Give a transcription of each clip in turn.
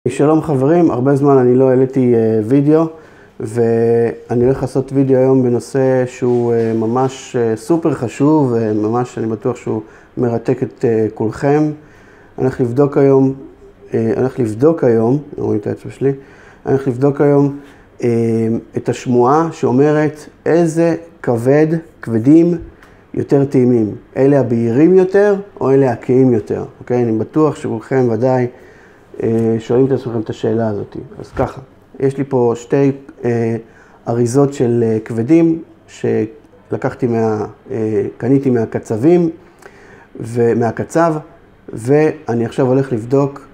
שלום חברים, הרבה זמן אני לא העליתי וידאו ואני הולך לעשות וידאו היום בנושא שהוא ממש סופר חשוב וממש אני בטוח שהוא מרתק את כולכם. אני הולך לבדוק היום, רואים את האצבע שלי, אני הולך לבדוק היום את השמועה שאומרת איזה כבדים יותר טעימים, אלה הבהירים יותר או אלה הכהים יותר, אוקיי? אני בטוח שכולכם ודאי שואלים את עצמכם את השאלה הזאת. אז ככה, יש לי פה שתי אריזות של כבדים שלקחתי קניתי מהקצבים ומהקצב, ואני עכשיו הולך לבדוק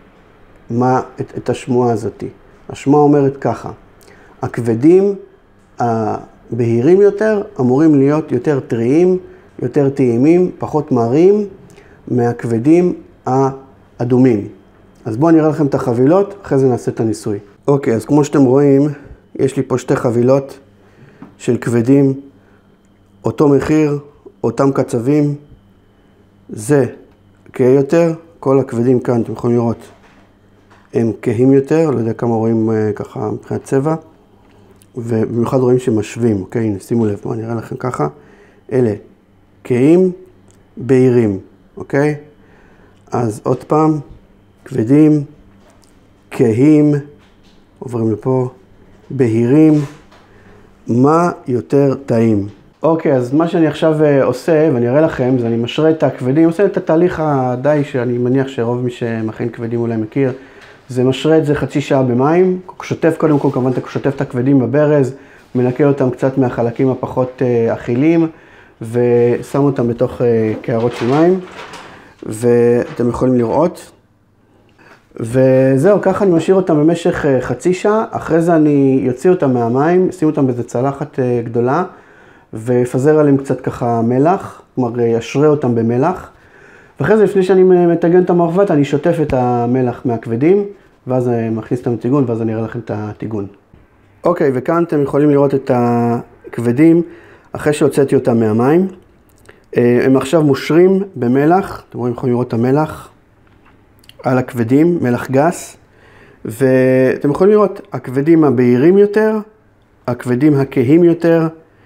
את השמועה הזאת. השמועה אומרת ככה, הכבדים הבהירים יותר אמורים להיות יותר טריים, יותר טעימים, פחות מרים מהכבדים האדומים. אז בואו נראה לכם את החבילות, אחרי זה נעשה את הניסוי. אוקיי, אז כמו שאתם רואים, יש לי פה שתי חבילות של כבדים, אותו מחיר, אותם קצבים, זה כהה יותר, כל הכבדים כאן, אתם יכולים לראות, הם כהים יותר, לא יודע כמה רואים ככה מבחינת צבע, ובמיוחד רואים שמשווים, אוקיי, הנה, שימו לב, בואו נראה לכם ככה, אלה כהים, בהירים, אוקיי? אז עוד פעם, כבדים, כהים, עוברים לפה, בהירים, מה יותר טעים? אוקיי, אז מה שאני עכשיו עושה, ואני אראה לכם, זה אני משרה את הכבדים, עושה את התהליך הדי שאני מניח שרוב מי שמכין כבדים אולי מכיר, זה משרה את זה חצי שעה במים, שוטף קודם כל, כמובן אתה שוטף את הכבדים בברז, מנקה אותם קצת מהחלקים הפחות אכילים, ושם אותם בתוך קערות של מים, ואתם יכולים לראות. וזהו, ככה אני משאיר אותם במשך חצי שעה, אחרי זה אני יוציא אותם מהמים, שים אותם באיזה צלחת גדולה, ופזר עליהם קצת ככה מלח, כלומר ישרה אותם במלח, ואחרי זה לפני שאני מטגן את המחבת, אני שוטף את המלח מהכבדים, ואז אני מכניס אותם לטיגון, ואז אני אראה לכם את הטיגון. אוקיי, וכאן אתם יכולים לראות את הכבדים, אחרי שהוצאתי אותם מהמים, הם עכשיו מושרים במלח, אתם רואים, יכולים לראות את המלח, על הכבדים, מלח גס, ואתם יכולים לראות, הכבדים הבהירים יותר, הכבדים הכהים יותר,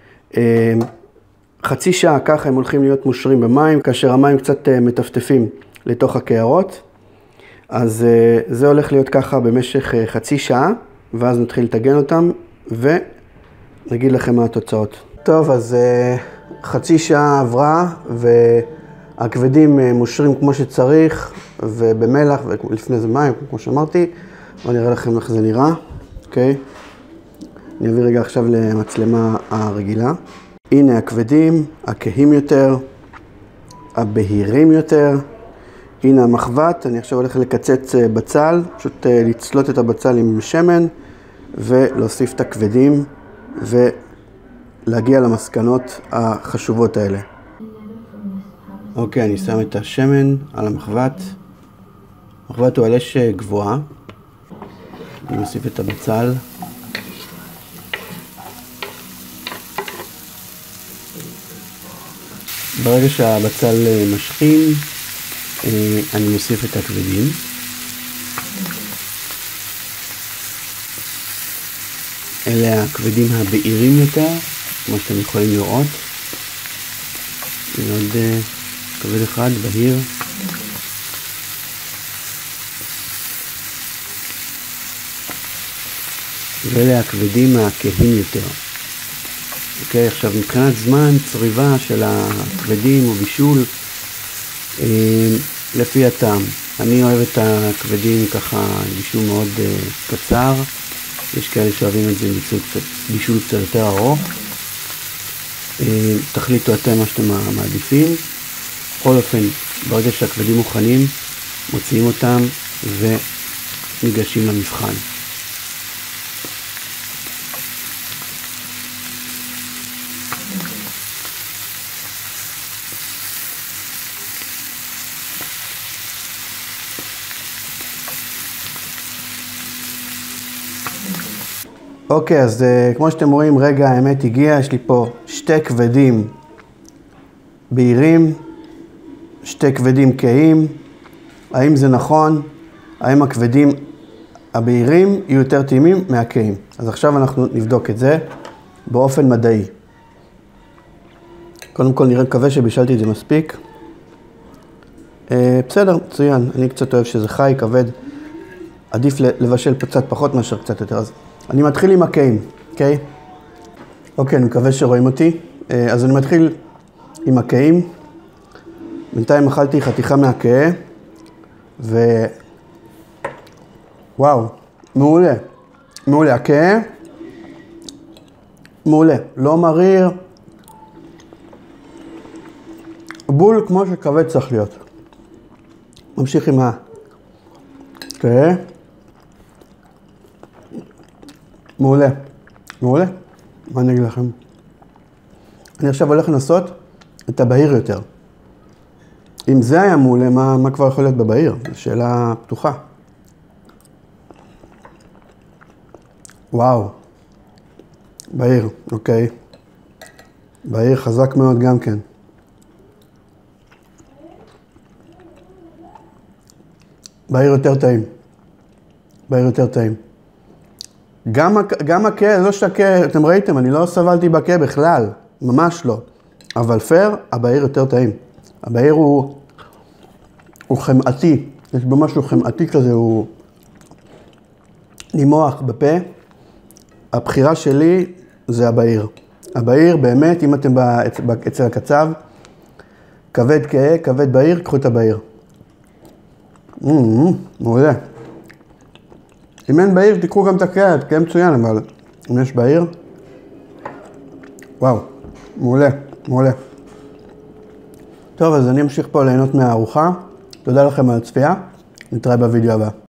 חצי שעה ככה הם הולכים להיות מושרים במים, כאשר המים קצת מטפטפים לתוך הקערות, אז זה הולך להיות ככה במשך חצי שעה, ואז נתחיל לטגן אותם, ונגיד לכם מה התוצאות. טוב, אז חצי שעה עברה, הכבדים מושרים כמו שצריך, ובמלח, ולפני זה מים, כמו שאמרתי. בואו נראה לכם איך זה נראה, אוקיי? אני אעביר רגע עכשיו למצלמה הרגילה. הנה הכבדים, הכהים יותר, הבהירים יותר. הנה המחבת, אני עכשיו הולך לקצץ בצל, פשוט לצלות את הבצל עם שמן, ולהוסיף את הכבדים, ולהגיע למסקנות החשובות האלה. אוקיי, אני שם את השמן על המחבת. המחבת הוא על אש גבוהה. אני מוסיף את הבצל. ברגע שהבצל משכים, אני מוסיף את הכבדים. אלה הכבדים הבהירים יותר, כמו שאתם יכולים לראות. עוד כבד אחד, בהיר. ואלה הכבדים הכהים יותר. אוקיי, עכשיו מבחינת זמן צריבה של הכבדים או בישול, לפי הטעם. אני אוהב את הכבדים ככה בישול מאוד קצר. יש כאלה שאוהבים את זה בישול קצת יותר ארוך. תחליטו אתם מה שאתם מעדיפים. בכל אופן, ברגע שהכבדים מוכנים, מוציאים אותם וניגשים למבחן. אוקיי, אז כמו שאתם רואים, רגע האמת הגיע, יש לי פה שתי כבדים בהירים, שתי כבדים כהים. האם זה נכון? האם הכבדים הבהירים יהיו יותר טעימים מהכהים. אז עכשיו אנחנו נבדוק את זה באופן מדעי. קודם כל נראה, מקווה שבישלתי את זה מספיק. בסדר, מצוין. אני קצת אוהב שזה חי, כבד. עדיף לבשל קצת פחות מאשר קצת יותר. אז אני מתחיל עם הכהים, אוקיי? אוקיי, אני מקווה שרואים אותי. אז אני מתחיל עם הכהים. בינתיים אכלתי חתיכה מהכהה. וואו, מעולה. מעולה. הכהה, מעולה. לא מריר. בול כמו שכבד צריך להיות. ממשיך עם הכהה. מעולה. מעולה. מה אני אגיד לכם? אני עכשיו הולך לנסות את הבהיר יותר. אם זה היה מעולה, מה כבר יכול להיות בבהיר? זו שאלה פתוחה. וואו. בהיר, אוקיי. בהיר חזק מאוד גם כן. בהיר יותר טעים. בהיר יותר טעים. גם הכהה, לא שהכהה, אתם ראיתם, אני לא סבלתי בכהה בכלל. ממש לא. אבל פייר, הבהיר יותר טעים. הבהיר הוא חמאתי. יש בו משהו חמאתי כזה, הוא נימוח בפה. הבחירה שלי זה הבהיר. הבהיר באמת, אם אתם אצל הקצב, כבד כהה, כבד בהיר, קחו את הבהיר. מעולה. אם אין בהיר, תקחו גם את הכהה, כהה מצוין, אבל אם יש בהיר, וואו, מעולה, מעולה. טוב, אז אני אמשיך פה ליהנות מהארוחה. תודה לכם על הצפייה, נתראה בווידאו הבא.